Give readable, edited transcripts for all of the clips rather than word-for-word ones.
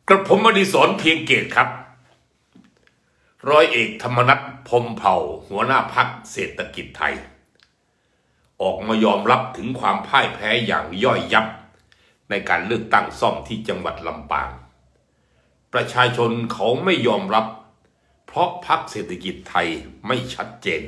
กระผมอดิศรเพียงเกตครับร้อยเอกธรรมนัส พรหมเผ่าหัวหน้าพรรคเศรษฐกิจไทยออกมายอมรับถึงความพ่ายแพ้อย่างย่อยยับในการเลือกตั้งซ่อมที่จังหวัดลำปางประชาชนเขาไม่ยอมรับเพราะพรรคเศรษฐกิจไทยไม่ชัดเจน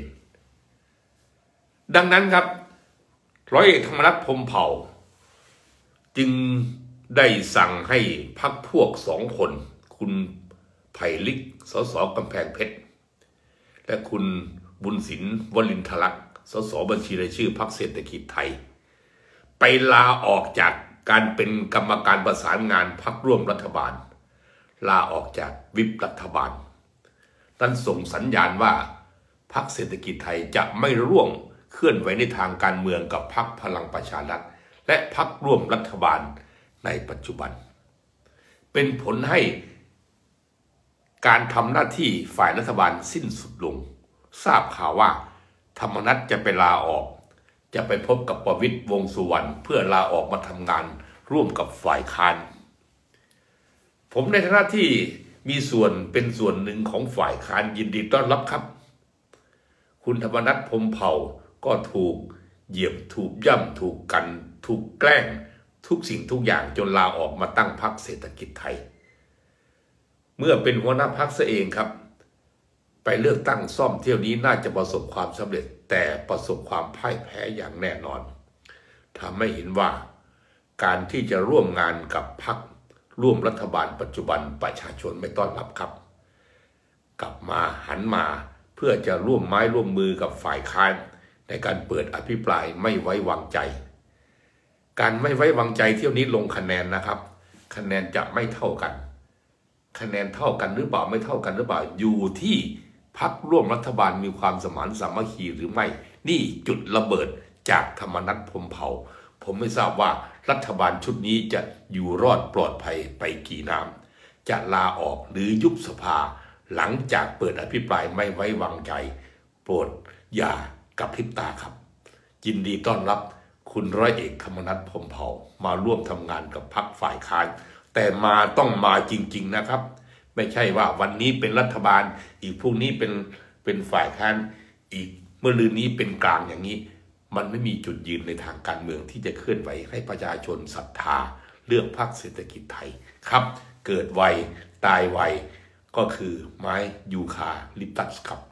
ดังนั้นครับร้อยเอกธรรมนัส พรหมเผ่าจึงได้สั่งให้พรรคพวก2 คนคุณไผ่ลิกสสกำแพงเพชรและคุณบุญสินวลินทลักษณ์สสบัญชีรายชื่อพรรคเศรษฐกิจไทยไปลาออกจากการเป็นกรรมการประสานงานพรรคร่วมรัฐบาลลาออกจากวิปรัฐบาลนั่นส่งสัญญาณว่าพรรคเศรษฐกิจไทยจะไม่ร่วมเคลื่อนไหวในทางการเมืองกับพรรคพลังประชารัฐและพรรคร่วมรัฐบาลในปัจจุบันเป็นผลให้การทำหน้าที่ฝ่ายรัฐบาลสิ้นสุดลงทราบข่าวว่าธรรมนัสจะไปลาออกจะไปพบกับประวิตร วงษ์สุวรรณเพื่อลาออกมาทำงานร่วมกับฝ่ายค้านผมในฐานะที่มีส่วนเป็นส่วนหนึ่งของฝ่ายค้านยินดีต้อนรับครับคุณธรรมนัส พรหมเผ่าก็ถูกเหยียบถูกย่ำถูกกันถูกแกล้งทุกสิ่งทุกอย่างจนลาออกมาตั้งพรรคเศรษฐกิจไทยเมื่อเป็นหัวหน้าพรรคซะเองครับไปเลือกตั้งซ่อมเที่ยวนี้น่าจะประสบความสำเร็จแต่ประสบความพ่ายแพ้อย่างแน่นอนทำให้เห็นว่าการที่จะร่วมงานกับพรรคร่วมรัฐบาลปัจจุบันประชาชนไม่ต้อนรับครับกลับมาหันมาเพื่อจะร่วมไม้ร่วมมือกับฝ่ายค้านในการเปิดอภิปรายไม่ไว้วางใจการไม่ไว้วางใจเที่ยวนี้ลงคะแนนนะครับคะแนนจะไม่เท่ากันคะแนนเท่ากันหรือเปล่าไม่เท่ากันหรือเปล่าอยู่ที่พรรคร่วมรัฐบาลมีความสมานสามัคคีหรือไม่นี่จุดระเบิดจากธรรมนัส พรหมเผ่าผมไม่ทราบว่ารัฐบาลชุดนี้จะอยู่รอดปลอดภัยไปกี่น้ำจะลาออกหรือยุบสภาหลังจากเปิดอภิปรายไม่ไว้วางใจโปรดอย่ากระพริบตาครับยินดีต้อนรับคุณร้อยเอกธรรมนัส พรหมเผ่ามาร่วมทำงานกับพรรคฝ่ายค้านแต่มาต้องมาจริงๆนะครับไม่ใช่ว่าวันนี้เป็นรัฐบาลอีกพรุ่งนี้เป็นฝ่ายค้านอีกเมื่อลืนนี้เป็นกลางอย่างนี้มันไม่มีจุดยืนในทางการเมืองที่จะเคลื่อนไหวให้ประชาชนศรัทธาเลือกพรรคเศรษฐกิจไทยครับเกิดไวตายไวก็คือไม้ยูคาลิปตัสครับ